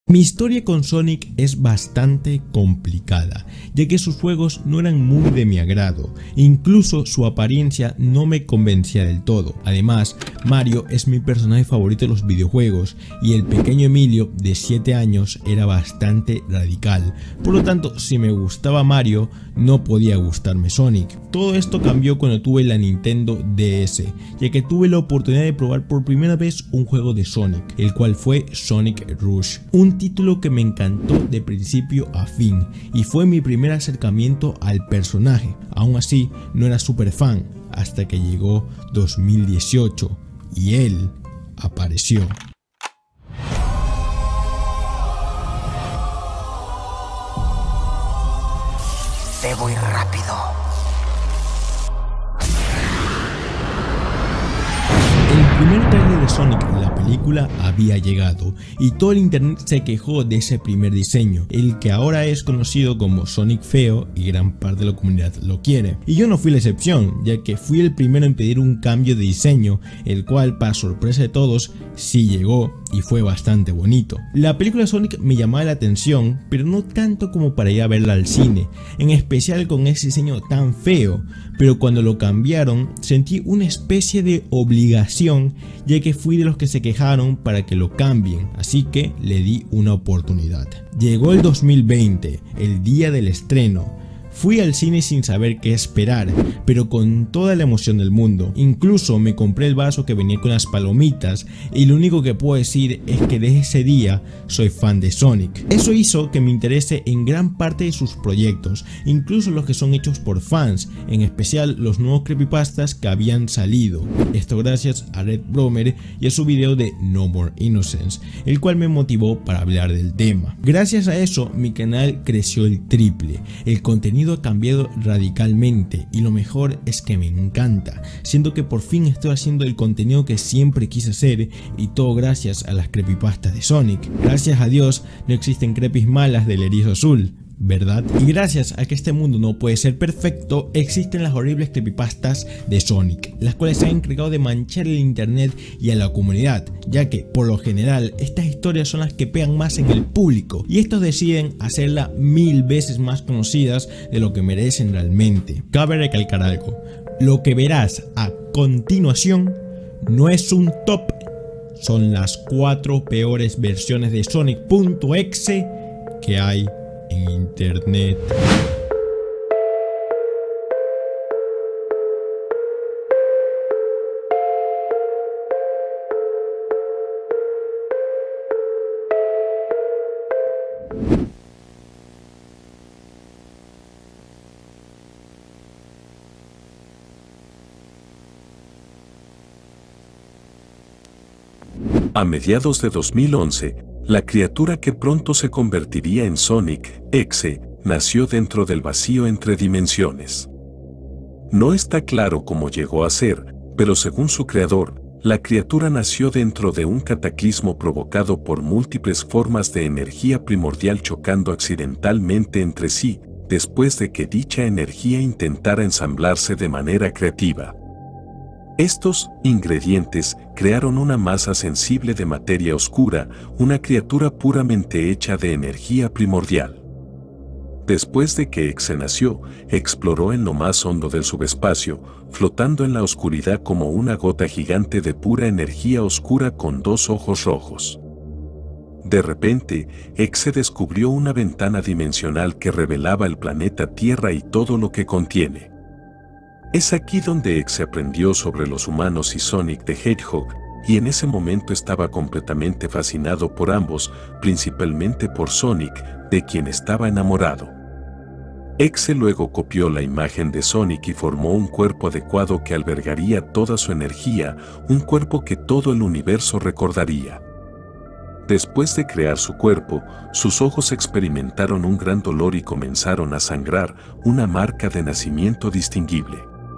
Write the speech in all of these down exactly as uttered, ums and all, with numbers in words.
Mi historia con Sonic es bastante complicada, ya que sus juegos no eran muy de mi agrado, incluso su apariencia no me convencía del todo. Además, Mario es mi personaje favorito de los videojuegos y el pequeño Emilio de siete años era bastante radical, por lo tanto si me gustaba Mario no podía gustarme Sonic. Todo esto cambió cuando tuve la Nintendo D S, ya que tuve la oportunidad de probar por primera vez un juego de Sonic, el cual fue Sonic Rush, un título que me encantó de principio a fin y fue mi primer acercamiento al personaje. Aún así no era super fan hasta que llegó dos mil dieciocho y él apareció. Debo ir rápido. El primer trailer de Sonic, la película, había llegado y todo el internet se quejó de ese primer diseño, el que ahora es conocido como Sonic feo y gran parte de la comunidad lo quiere. Y yo no fui la excepción, ya que fui el primero en pedir un cambio de diseño, el cual para sorpresa de todos sí llegó y fue bastante bonito. La película Sonic me llamaba la atención, pero no tanto como para ir a verla al cine, en especial con ese diseño tan feo, pero cuando lo cambiaron sentí una especie de obligación, ya que fui de los que se quejaron para que lo cambien, así que le di una oportunidad. Llegó el dos mil veinte, el día del estreno. Fui al cine sin saber qué esperar, pero con toda la emoción del mundo. Incluso me compré el vaso que venía con las palomitas y lo único que puedo decir es que desde ese día soy fan de Sonic. Eso hizo que me interese en gran parte de sus proyectos, incluso los que son hechos por fans, en especial los nuevos creepypastas que habían salido. Esto gracias a Red Bromer y a su video de No More Innocence, el cual me motivó para hablar del tema. Gracias a eso mi canal creció el triple, el contenido ha cambiado radicalmente y lo mejor es que me encanta, siendo que por fin estoy haciendo el contenido que siempre quise hacer y todo gracias a las creepypastas de Sonic. Gracias a Dios no existen creepys malas del erizo azul, ¿verdad? Y gracias a que este mundo no puede ser perfecto, existen las horribles creepypastas de Sonic, las cuales se han encargado de manchar el internet y a la comunidad, ya que por lo general estas historias son las que pegan más en el público y estos deciden hacerla mil veces más conocidas de lo que merecen realmente. Cabe recalcar algo, lo que verás a continuación no es un top, son las cuatro peores versiones de Sonic.exe que hay en internet. A mediados de dos mil once, la criatura que pronto se convertiría en Sonic, Exe, nació dentro del vacío entre dimensiones. No está claro cómo llegó a ser, pero según su creador, la criatura nació dentro de un cataclismo provocado por múltiples formas de energía primordial chocando accidentalmente entre sí, después de que dicha energía intentara ensamblarse de manera creativa. Estos ingredientes crearon una masa sensible de materia oscura, una criatura puramente hecha de energía primordial. Después de que Exe nació, exploró en lo más hondo del subespacio, flotando en la oscuridad como una gota gigante de pura energía oscura con dos ojos rojos. De repente, Exe descubrió una ventana dimensional que revelaba el planeta Tierra y todo lo que contiene. Es aquí donde Exe aprendió sobre los humanos y Sonic the Hedgehog, y en ese momento estaba completamente fascinado por ambos, principalmente por Sonic, de quien estaba enamorado. Exe luego copió la imagen de Sonic y formó un cuerpo adecuado que albergaría toda su energía, un cuerpo que todo el universo recordaría. Después de crear su cuerpo, sus ojos experimentaron un gran dolor y comenzaron a sangrar, una marca de nacimiento distinguible.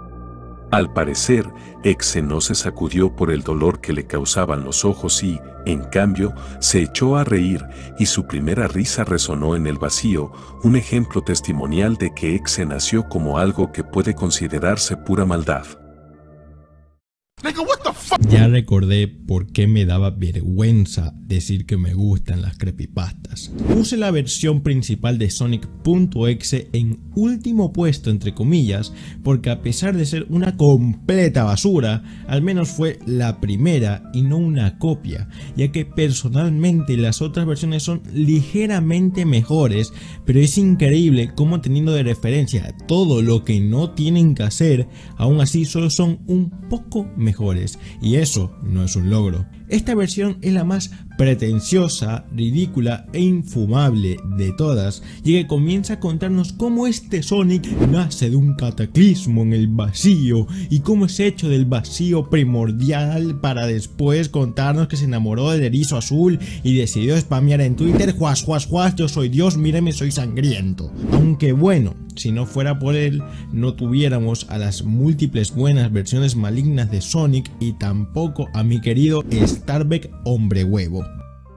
Al parecer, Exe no se sacudió por el dolor que le causaban los ojos y, en cambio, se echó a reír y su primera risa resonó en el vacío, un ejemplo testimonial de que Exe nació como algo que puede considerarse pura maldad. Nigga, what the f Ya recordé por qué me daba vergüenza decir que me gustan las creepypastas. Puse la versión principal de Sonic.exe en último puesto entre comillas, porque a pesar de ser una completa basura, al menos fue la primera y no una copia, ya que personalmente las otras versiones son ligeramente mejores, pero es increíble cómo teniendo de referencia todo lo que no tienen que hacer, aún así solo son un poco mejores, y eso no es un logro. Esta versión es la más pretenciosa, ridícula e infumable de todas, y que comienza a contarnos cómo este Sonic nace de un cataclismo en el vacío y cómo es hecho del vacío primordial, para después contarnos que se enamoró del erizo azul y decidió spamear en Twitter: juas, juas, juas, yo soy Dios, míreme, soy sangriento. Aunque bueno, si no fuera por él, no tuviéramos a las múltiples buenas versiones malignas de Sonic y tampoco a mi querido Starbeck hombre huevo.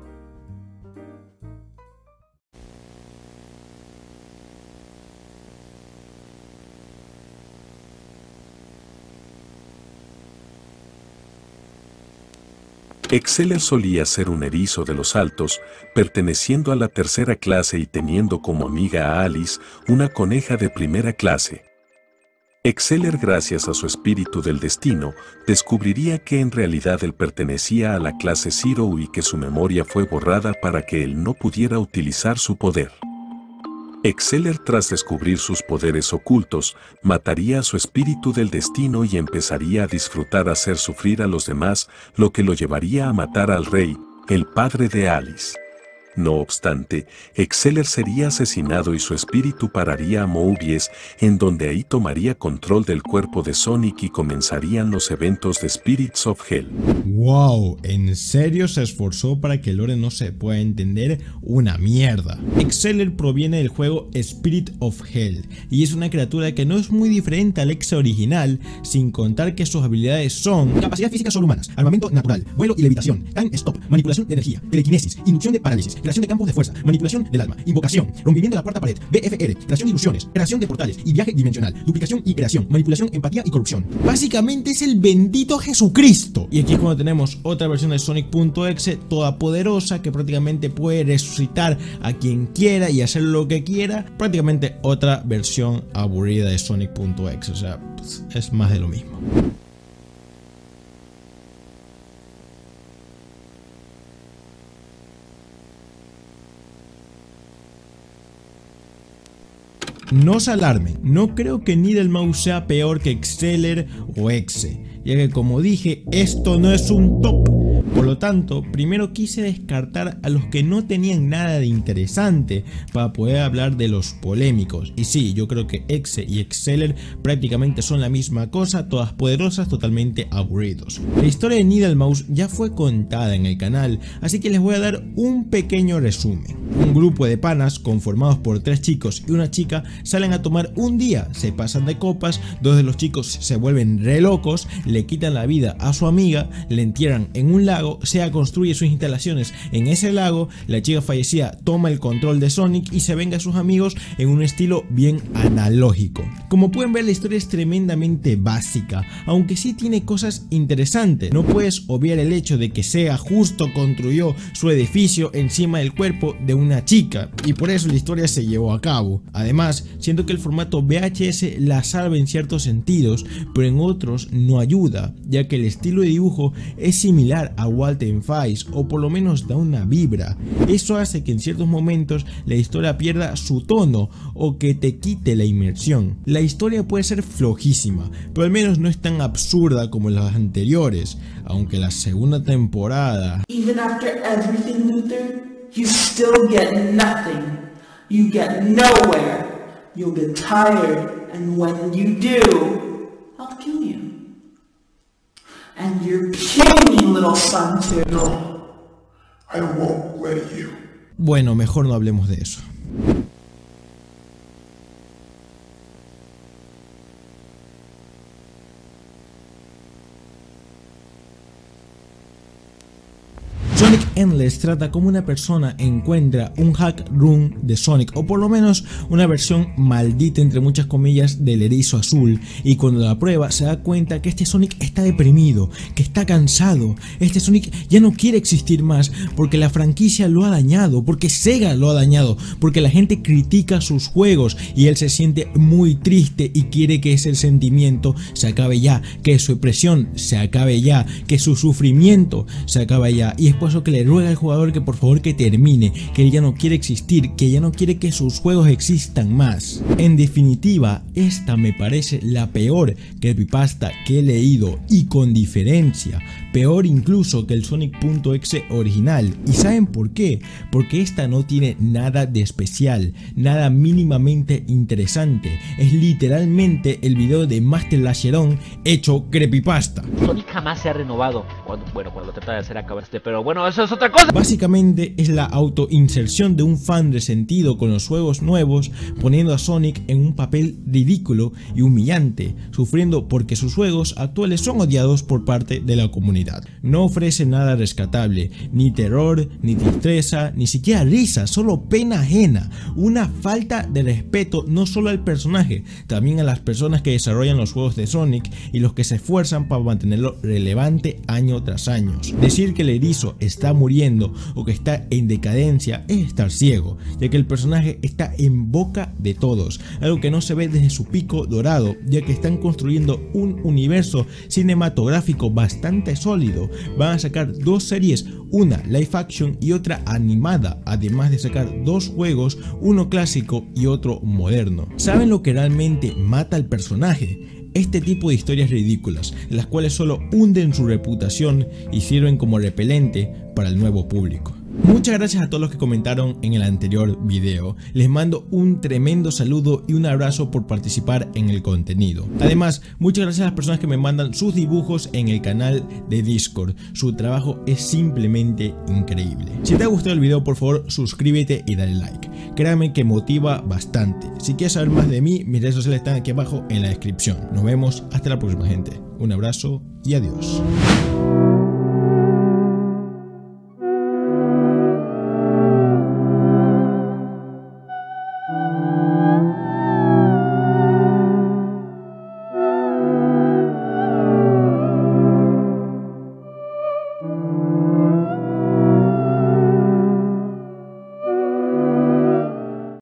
Exceller solía ser un erizo de los altos, perteneciendo a la tercera clase y teniendo como amiga a Alice, una coneja de primera clase. Exceller, gracias a su espíritu del destino, descubriría que en realidad él pertenecía a la clase Zero y que su memoria fue borrada para que él no pudiera utilizar su poder. Exceller, tras descubrir sus poderes ocultos, mataría a su espíritu del destino y empezaría a disfrutar hacer sufrir a los demás, lo que lo llevaría a matar al rey, el padre de Alice. No obstante, Exceller sería asesinado y su espíritu pararía a Mobius, en donde ahí tomaría control del cuerpo de Sonic y comenzarían los eventos de Spirits of Hell. Wow, en serio se esforzó para que el lore no se pueda entender una mierda. Exceller proviene del juego Spirit of Hell y es una criatura que no es muy diferente al Exe original, sin contar que sus habilidades son capacidades físicas sobrehumanas, armamento natural, vuelo y levitación, time stop, manipulación de energía, telequinesis, inducción de parálisis, creación de campos de fuerza, manipulación del alma, invocación, rompimiento de la cuarta pared, B F R, creación de ilusiones, creación de portales y viaje dimensional, duplicación y creación, manipulación, empatía y corrupción. Básicamente es el bendito Jesucristo. Y aquí es cuando tenemos otra versión de Sonic.exe todopoderosa que prácticamente puede resucitar a quien quiera y hacer lo que quiera. Prácticamente otra versión aburrida de Sonic.exe, o sea, pues, es más de lo mismo. No se alarmen, no creo que Needlemouse sea peor que Exceller o Exe, ya que como dije, esto no es un top. Por lo tanto, primero quise descartar a los que no tenían nada de interesante para poder hablar de los polémicos. Y sí, yo creo que Exe y Exceller prácticamente son la misma cosa, todas poderosas, totalmente aburridos. La historia de Needlemouse ya fue contada en el canal, así que les voy a dar un pequeño resumen. Un grupo de panas conformados por tres chicos y una chica salen a tomar un día, se pasan de copas, dos de los chicos se vuelven re locos, le quitan la vida a su amiga, le entierran en un lago, Sega construye sus instalaciones en ese lago, la chica fallecida toma el control de Sonic y se venga a sus amigos en un estilo bien analógico. Como pueden ver, la historia es tremendamente básica, aunque sí tiene cosas interesantes. No puedes obviar el hecho de que Sega justo construyó su edificio encima del cuerpo de una chica y por eso la historia se llevó a cabo. Además, siento que el formato V H S la salva en ciertos sentidos, pero en otros no ayuda, ya que el estilo de dibujo es similar a Walter Face, o por lo menos da una vibra. Eso hace que en ciertos momentos la historia pierda su tono o que te quite la inmersión. La historia puede ser flojísima, pero al menos no es tan absurda como las anteriores, aunque la segunda temporada... Even after everything, Luther, you still get nothing. You get nowhere. You'll get tired, and when you do, I'll kill you. And your puny little son too. No, I won't let you. Bueno, mejor no hablemos de eso. Sonic Endless trata como una persona encuentra un hack room de Sonic, o por lo menos una versión maldita entre muchas comillas del erizo azul, y cuando la prueba se da cuenta que este Sonic está deprimido, que está cansado. Este Sonic ya no quiere existir más porque la franquicia lo ha dañado, porque Sega lo ha dañado, porque la gente critica sus juegos y él se siente muy triste y quiere que ese sentimiento se acabe ya, que su depresión se acabe ya, que su sufrimiento se acabe ya, y es por eso que le ruega al jugador que por favor que termine, que él ya no quiere existir, que ya no quiere que sus juegos existan más. En definitiva, esta me parece la peor creepypasta que he leído, y con diferencia, peor incluso que el Sonic.exe original. ¿Y saben por qué? Porque esta no tiene nada de especial, nada mínimamente interesante, es literalmente el video de Master Lacheron hecho creepypasta. Sonic jamás se ha renovado, cuando, bueno, cuando trata de hacer acabaste, pero bueno, eso es otra cosa. Básicamente es la autoinserción de un fan resentido con los juegos nuevos, poniendo a Sonic en un papel ridículo y humillante, sufriendo porque sus juegos actuales son odiados por parte de la comunidad. No ofrece nada rescatable, ni terror, ni tristeza, ni siquiera risa, solo pena ajena, una falta de respeto no solo al personaje, también a las personas que desarrollan los juegos de Sonic y los que se esfuerzan para mantenerlo relevante año tras año. Decir que el erizo está muriendo o que está en decadencia es estar ciego, ya que el personaje está en boca de todos, algo que no se ve desde su pico dorado, ya que están construyendo un universo cinematográfico bastante sólido. Van a sacar dos series, una live action y otra animada, además de sacar dos juegos, uno clásico y otro moderno. ¿Saben lo que realmente mata al personaje? Este tipo de historias ridículas, las cuales solo hunden su reputación y sirven como repelente para el nuevo público. Muchas gracias a todos los que comentaron en el anterior video, les mando un tremendo saludo y un abrazo por participar en el contenido. Además, muchas gracias a las personas que me mandan sus dibujos en el canal de Discord, su trabajo es simplemente increíble. Si te ha gustado el video, por favor suscríbete y dale like, créanme que motiva bastante. Si quieres saber más de mí, mis redes sociales están aquí abajo en la descripción. Nos vemos hasta la próxima, gente, un abrazo y adiós.